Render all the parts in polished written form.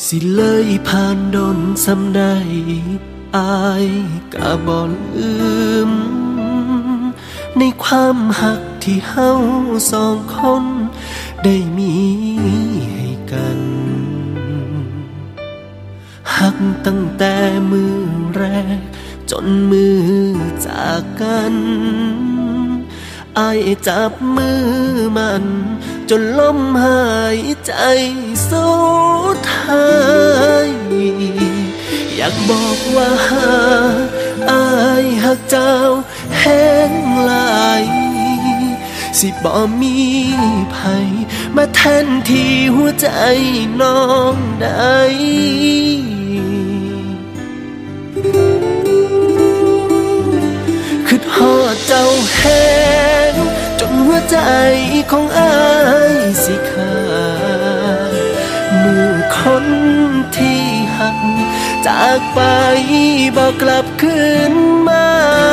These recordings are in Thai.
สิเลยผ่านดนสำได้อายกะบ่ลืมในความหักที่เฮาสองคนได้มีให้กันหักตั้งแต่มือแรกจนมือจากกันอายจับมือมันจนลมหายใจสุดท้ายอยากบอกว่าอายหักเจ้าแห้งหลายสิบ่มีภัยมาแทนที่หัวใจน้องได้คือฮอดเจ้าแห้งจนหัวใจของอายสิขาดมือคนที่หักจากไปบอกกลับคืนมา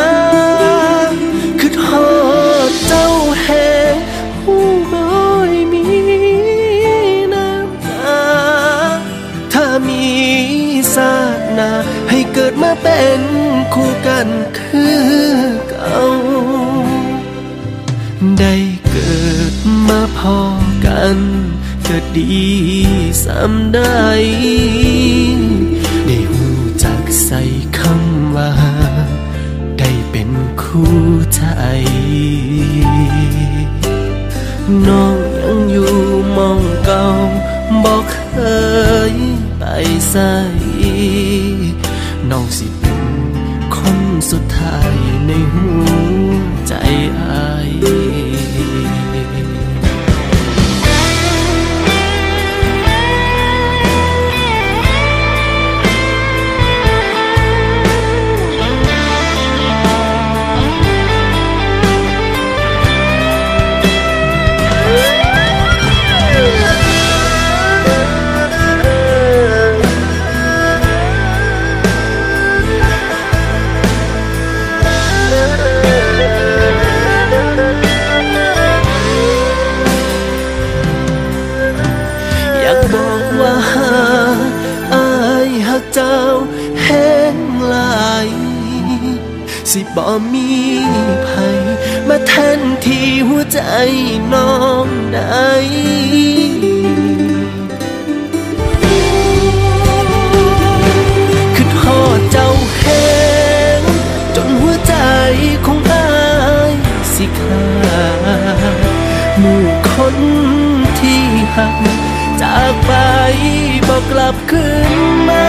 คือฮอดเจ้าแห้งหูบ่อยมีน้ำตาถ้ามีศาสนาให้เกิดมาเป็นคู่กันคือเก่าได้เกิดมาพอกันก็ดีสำได้ได้หูจักใส่คำว่าได้เป็นคู่ใจน้องยังอยู่มองเก่าบอกเคยไปใส่น้องสิเป็นคนสุดท้ายในหัวใจอายเจ้าแห้งหลายสิบ่มีภัยมาแทนที่หัวใจน้องได้คือฮอดเจ้าแห้งจนหัวใจของอายสิขาดมือคนที่หักจากไปบอกกลับคืนมา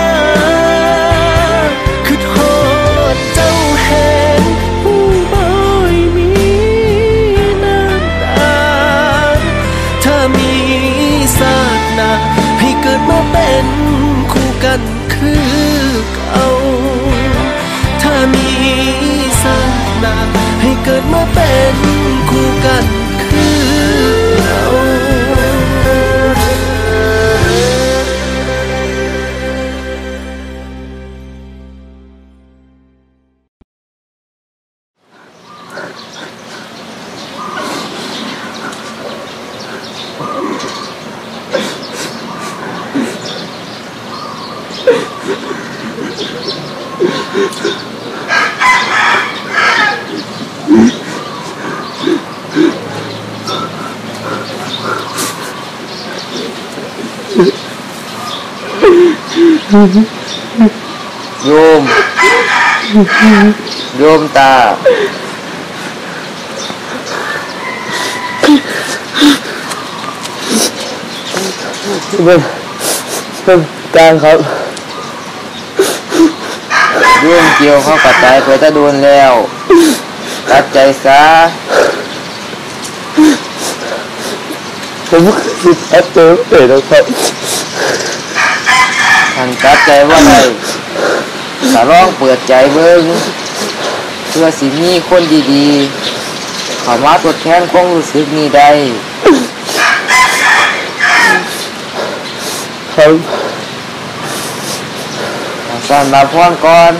คือฮอดเจ้าแห้งหูบ่อยมีน้ำตาถ้ามีศาสนาให้เกิดมาเป็นคู่กันคือเก่าถ้ามีศาสนาให้เกิดมาเป็นคู่กันคือเก่าโยมตาเป็นการครับโยมเกี่ยวเข้ากับใจไปจะโดนแล้วตัดใจซะผมคิดตัดใจไม่ได้ครับท่านตัดใจว่าไงถ้าลองเปิดใจเบิ่งเพื่อสิมีคนดีๆเข้ามาทดแทนความรู้สึกนี้ได้ครับสำหรับพรก่อน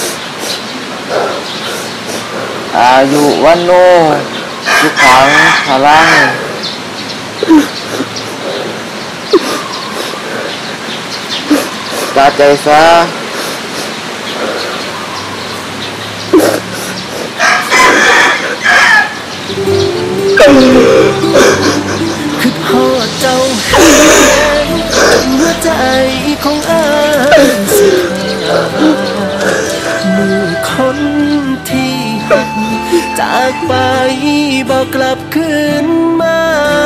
อายุวันโนสุขังพลังขสะใจซะคือพ่อเจ้าแห้งหัวใจของอายสิขาดมือคนที่หักจากไปบอกกลับคืนมา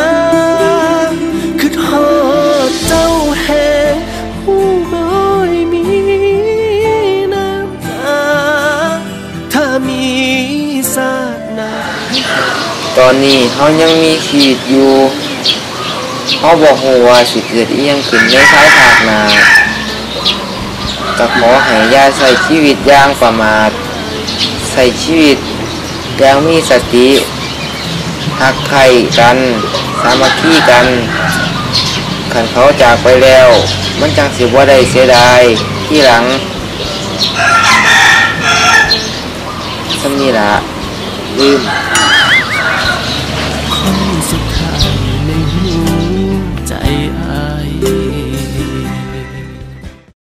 คือพ่อเจ้าแห้งหูบ่อยมีน้ำตาถ้ามีศาสนาตอนนี้เขายังมีชีวิตอยู่เขาบอกว่าสิเกิดอีหยังขึ้นในภายภาคหน้าก็ขอให้อย่าใช้ชีวิตอย่างประมาทใช้ชีวิตอย่างมีสติรักใคร่กันสามัคคีกันคันเขาจากไปแล้วมันจังสิบ่ได้เสียดายที่หลังสำนี้ล่ะลืมคนสุดท้ายในหัวใจ